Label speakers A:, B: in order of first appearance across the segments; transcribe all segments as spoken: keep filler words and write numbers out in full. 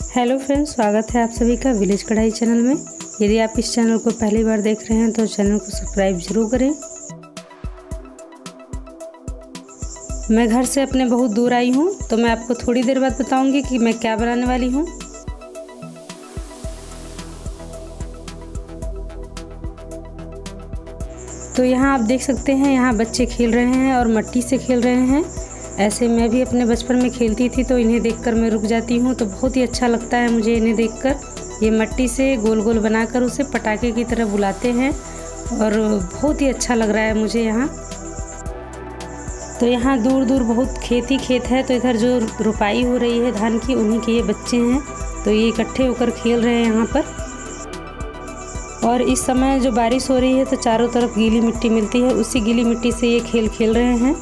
A: Hello friends, स्वागत है आप सभी का विलेज कढ़ाई चैनल में। यदि आप इस चैनल को पहली बार देख रहे हैं तो चैनल को सब्सक्राइब जरूर करें। मैं घर से अपने बहुत दूर आई हूं, तो मैं आपको थोड़ी देर बाद बताऊंगी कि मैं क्या बनाने वाली हूं। तो यहाँ आप देख सकते हैं, यहाँ बच्चे खेल रहे हैं और मिट्टी से खेल रहे हैं। ऐसे मैं भी अपने बचपन में खेलती थी, तो इन्हें देखकर मैं रुक जाती हूँ। तो बहुत ही अच्छा लगता है मुझे इन्हें देखकर। ये मिट्टी से गोल गोल बनाकर उसे पटाखे की तरह बुलाते हैं और बहुत ही अच्छा लग रहा है मुझे यहाँ। तो यहाँ दूर दूर बहुत खेत ही खेत है, तो इधर जो रुपाई हो रही है धान की, उन्हीं के ये बच्चे हैं। तो ये इकट्ठे होकर खेल रहे हैं यहाँ पर। और इस समय जो बारिश हो रही है तो चारों तरफ गीली मिट्टी मिलती है, उसी गीली मिट्टी से ये खेल खेल रहे हैं।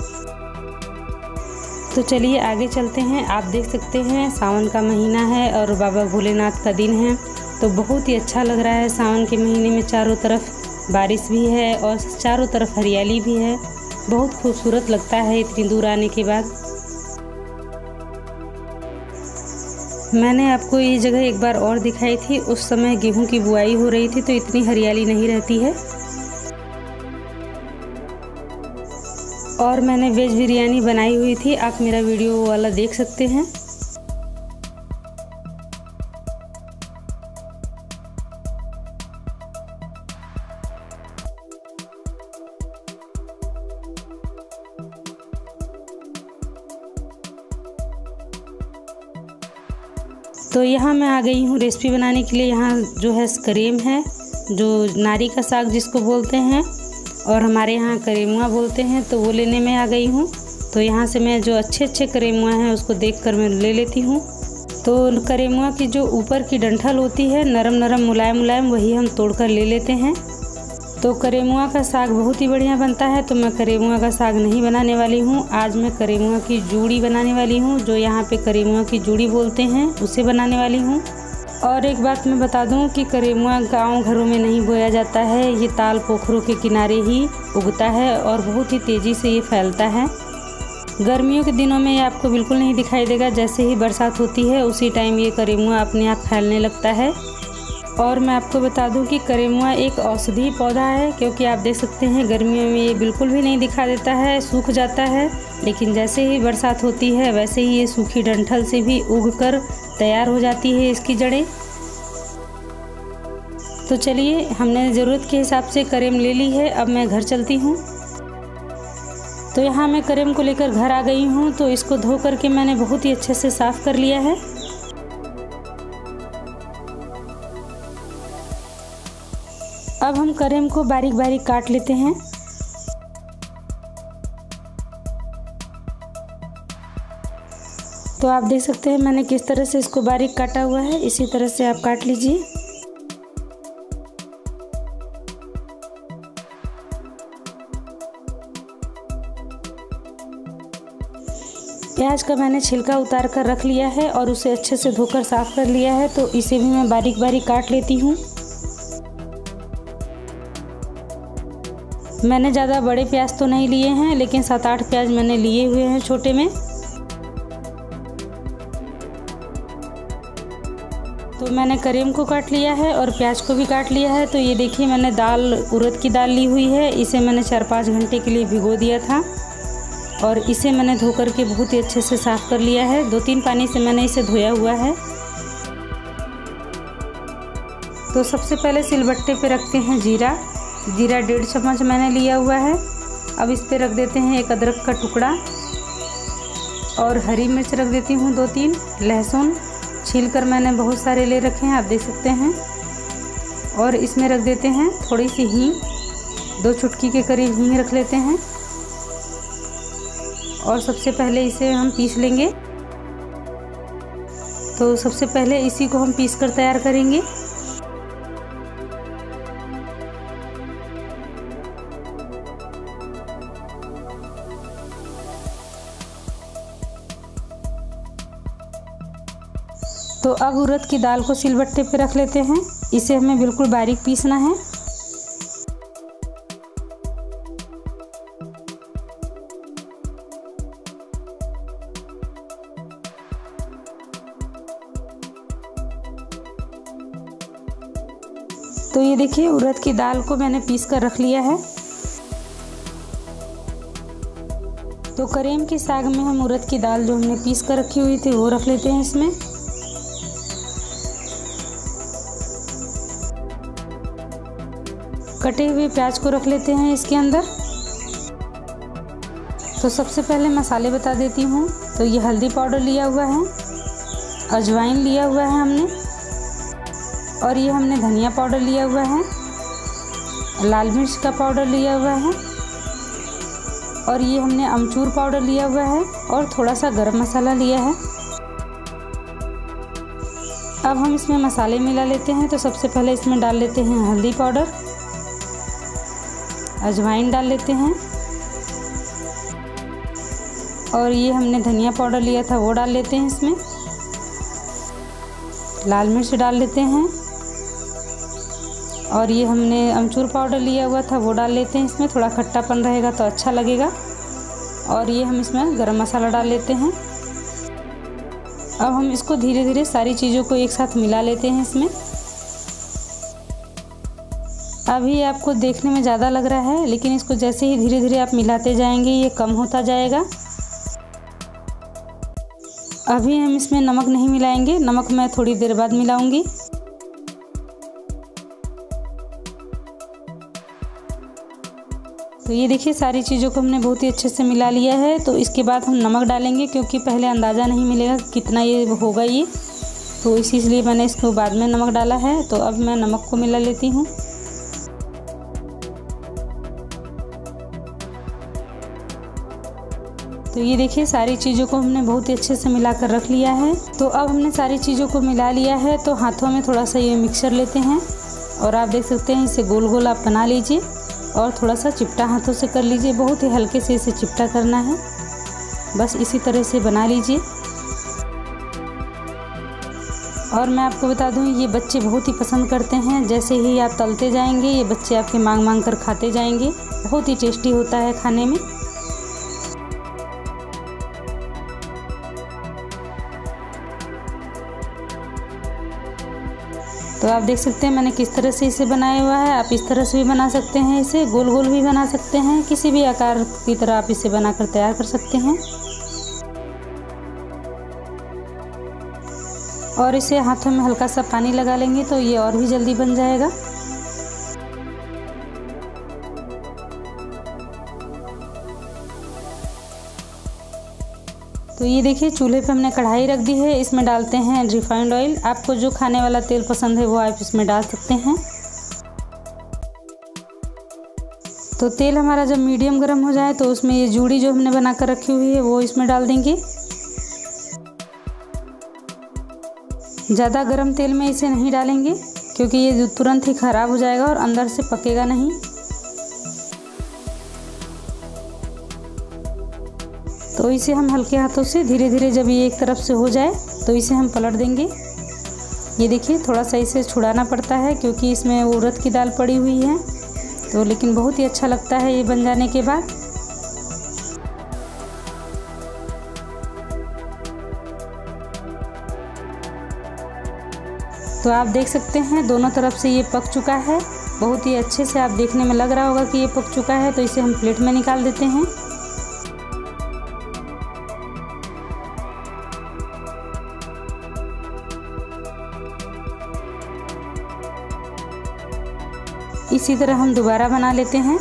A: तो चलिए आगे चलते हैं। आप देख सकते हैं सावन का महीना है और बाबा भोलेनाथ का दिन है, तो बहुत ही अच्छा लग रहा है। सावन के महीने में चारों तरफ बारिश भी है और चारों तरफ हरियाली भी है। बहुत खूबसूरत लगता है इतनी दूर आने के बाद। मैंने आपको ये जगह एक बार और दिखाई थी, उस समय गेहूं की बुआई हो रही थी, तो इतनी हरियाली नहीं रहती है। और मैंने वेज बिरयानी बनाई हुई थी, आप मेरा वीडियो वाला देख सकते हैं। तो यहाँ मैं आ गई हूँ रेसिपी बनाने के लिए। यहाँ जो है करेम है, जो नारी का साग जिसको बोलते हैं, और हमारे यहाँ करेमुआ बोलते हैं, तो वो लेने में आ गई हूँ। तो यहाँ से मैं जो अच्छे अच्छे करेमुआ हैं उसको देखकर मैं ले लेती हूँ। तो करेमुआ की जो ऊपर की डंठल होती है, नरम नरम मुलायम मुलायम, वही हम तोड़कर ले लेते हैं। तो करेमुआ का साग बहुत ही बढ़िया बनता है, तो मैं करेमुआ का साग नहीं बनाने वाली हूँ। आज मैं करेमुआ की जूड़ी बनाने वाली हूँ, जो यहाँ पे करेमुआ की जूड़ी बोलते हैं, उसे बनाने वाली हूँ। और एक बात मैं बता दूं कि करेमुआ गांव घरों में नहीं बोया जाता है, ये ताल पोखरों के किनारे ही उगता है और बहुत ही तेज़ी से ये फैलता है। गर्मियों के दिनों में ये आपको बिल्कुल नहीं दिखाई देगा। जैसे ही बरसात होती है उसी टाइम ये करेमुआ अपने आप फैलने लगता है। और मैं आपको बता दूं कि करेमुआ एक औषधि पौधा है, क्योंकि आप देख सकते हैं गर्मियों में ये बिल्कुल भी नहीं दिखा देता है, सूख जाता है। लेकिन जैसे ही बरसात होती है वैसे ही ये सूखी डंठल से भी उगकर तैयार हो जाती है इसकी जड़ें। तो चलिए, हमने ज़रूरत के हिसाब से करेम ले ली है। अब मैं घर चलती हूँ। तो यहाँ मैं करेम को लेकर घर आ गई हूँ। तो इसको धो करके मैंने बहुत ही अच्छे से साफ़ कर लिया है। अब हम करेम को बारीक बारीक काट लेते हैं। तो आप देख सकते हैं मैंने किस तरह से इसको बारीक काटा हुआ है, इसी तरह से आप काट लीजिए। प्याज का मैंने छिलका उतार कर रख लिया है और उसे अच्छे से धोकर साफ कर लिया है। तो इसे भी मैं बारीक बारीक काट लेती हूँ। मैंने ज़्यादा बड़े प्याज तो नहीं लिए हैं, लेकिन सात आठ प्याज मैंने लिए हुए हैं छोटे में। तो मैंने करेम को काट लिया है और प्याज को भी काट लिया है। तो ये देखिए, मैंने दाल उड़द की दाल ली हुई है। इसे मैंने चार पाँच घंटे के लिए भिगो दिया था और इसे मैंने धो करके बहुत ही अच्छे से साफ़ कर लिया है। दो तीन पानी से मैंने इसे धोया हुआ है। तो सबसे पहले सिलबट्टे पे रखते हैं जीरा। जीरा डेढ़ चम्मच मैंने लिया हुआ है। अब इस पे रख देते हैं एक अदरक का टुकड़ा और हरी मिर्च रख देती हूँ दो तीन। लहसुन छील कर मैंने बहुत सारे ले रखे हैं, आप देख सकते हैं। और इसमें रख देते हैं थोड़ी सी हींग, दो चुटकी के करीब हींग रख लेते हैं। और सबसे पहले इसे हम पीस लेंगे। तो सबसे पहले इसी को हम पीस कर तैयार करेंगे। तो अब उड़द की दाल को सिलबट्टे पे रख लेते हैं। इसे हमें बिल्कुल बारीक पीसना है। तो ये देखिए उड़द की दाल को मैंने पीस कर रख लिया है। तो करेम के साग में हम उड़द की दाल जो हमने पीस कर रखी हुई थी वो रख लेते हैं इसमें। कटे हुए प्याज को रख लेते हैं इसके अंदर। तो सबसे पहले मसाले बता देती हूँ। तो ये हल्दी पाउडर लिया हुआ है, अजवाइन लिया हुआ है हमने, और ये हमने धनिया पाउडर लिया हुआ है, लाल मिर्च का पाउडर लिया हुआ है, और ये हमने अमचूर पाउडर लिया हुआ है, और थोड़ा सा गरम मसाला लिया है। अब हम इसमें मसाले मिला लेते हैं। तो सबसे पहले इसमें डाल लेते हैं हल्दी पाउडर, अजवाइन डाल लेते हैं, और ये हमने धनिया पाउडर लिया था वो डाल लेते हैं इसमें, लाल मिर्च डाल लेते हैं, और ये हमने अमचूर पाउडर लिया हुआ था वो डाल लेते हैं इसमें। थोड़ा खट्टापन रहेगा तो अच्छा लगेगा। और ये हम इसमें गरम मसाला डाल लेते हैं। अब हम इसको धीरे धीरे सारी चीज़ों को एक साथ मिला लेते हैं इसमें। अभी आपको देखने में ज़्यादा लग रहा है, लेकिन इसको जैसे ही धीरे धीरे आप मिलाते जाएंगे ये कम होता जाएगा। अभी हम इसमें नमक नहीं मिलाएंगे, नमक मैं थोड़ी देर बाद मिलाऊंगी। तो ये देखिए सारी चीज़ों को हमने बहुत ही अच्छे से मिला लिया है। तो इसके बाद हम नमक डालेंगे, क्योंकि पहले अंदाज़ा नहीं मिलेगा कितना ये होगा ये, तो इसीलिए मैंने इसको बाद में नमक डाला है। तो अब मैं नमक को मिला लेती हूँ। तो ये देखिए सारी चीज़ों को हमने बहुत ही अच्छे से मिला कर रख लिया है। तो अब हमने सारी चीज़ों को मिला लिया है। तो हाथों में थोड़ा सा ये मिक्सचर लेते हैं, और आप देख सकते हैं इसे गोल गोल आप बना लीजिए, और थोड़ा सा चिपटा हाथों से कर लीजिए। बहुत ही हल्के से इसे चिपटा करना है, बस इसी तरह से बना लीजिए। और मैं आपको बता दूं ये बच्चे बहुत ही पसंद करते हैं। जैसे ही आप तलते जाएंगे ये बच्चे आपके मांग मांग कर खाते जाएंगे। बहुत ही टेस्टी होता है खाने में। तो आप देख सकते हैं मैंने किस तरह से इसे बनाया हुआ है। आप इस तरह से भी बना सकते हैं, इसे गोल गोल भी बना सकते हैं, किसी भी आकार की तरह आप इसे बनाकर तैयार कर सकते हैं। और इसे हाथों में हल्का सा पानी लगा लेंगे तो ये और भी जल्दी बन जाएगा। तो ये देखिए चूल्हे पे हमने कढ़ाई रख दी है। इसमें डालते हैं रिफाइंड ऑयल। आपको जो खाने वाला तेल पसंद है वो आप इसमें डाल सकते हैं। तो तेल हमारा जब मीडियम गर्म हो जाए तो उसमें ये जूड़ी जो हमने बना कर रखी हुई है वो इसमें डाल देंगे। ज़्यादा गर्म तेल में इसे नहीं डालेंगे, क्योंकि ये तुरंत ही ख़राब हो जाएगा और अंदर से पकेगा नहीं। तो इसे हम हल्के हाथों से धीरे धीरे जब ये एक तरफ से हो जाए तो इसे हम पलट देंगे। ये देखिए थोड़ा सा इसे छुड़ाना पड़ता है, क्योंकि इसमें उड़द की दाल पड़ी हुई है। तो लेकिन बहुत ही अच्छा लगता है ये बन जाने के बाद। तो आप देख सकते हैं दोनों तरफ से ये पक चुका है। बहुत ही अच्छे से आप देखने में लग रहा होगा कि ये पक चुका है। तो इसे हम प्लेट में निकाल देते हैं। इसी तरह हम दोबारा बना लेते हैं।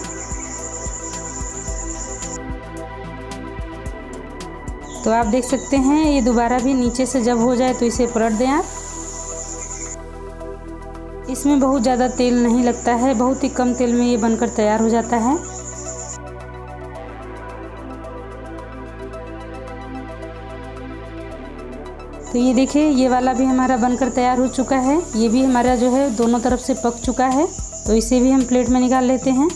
A: तो आप देख सकते हैं ये दोबारा भी नीचे से जब हो जाए तो इसे पलट दें आप। इसमें बहुत ज़्यादा तेल नहीं लगता है, बहुत ही कम तेल में ये बनकर तैयार हो जाता है। तो ये देखिए ये वाला भी हमारा बनकर तैयार हो चुका है। ये भी हमारा जो है दोनों तरफ से पक चुका है। तो इसे भी हम प्लेट में निकाल लेते हैं।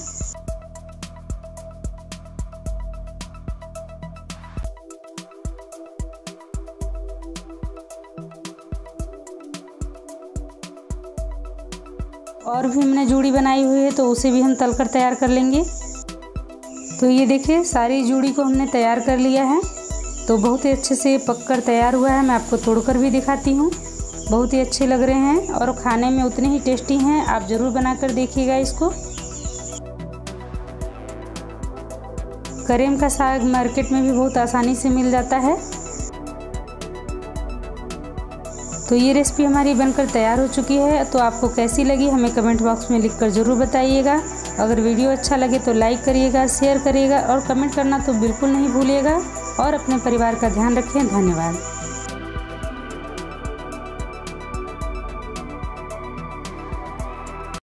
A: और भी हमने जूड़ी बनाई हुई है तो उसे भी हम तलकर तैयार कर लेंगे। तो ये देखिए सारी जूड़ी को हमने तैयार कर लिया है। तो बहुत ही अच्छे से पककर तैयार हुआ है। मैं आपको तोड़कर भी दिखाती हूँ। बहुत ही अच्छे लग रहे हैं और खाने में उतने ही टेस्टी हैं। आप ज़रूर बनाकर देखिएगा इसको। करेम का साग मार्केट में भी बहुत आसानी से मिल जाता है। तो ये रेसिपी हमारी बनकर तैयार हो चुकी है। तो आपको कैसी लगी हमें कमेंट बॉक्स में लिखकर ज़रूर बताइएगा। अगर वीडियो अच्छा लगे तो लाइक करिएगा, शेयर करिएगा और कमेंट करना तो बिल्कुल नहीं भूलिएगा। और अपने परिवार का ध्यान रखें। धन्यवाद।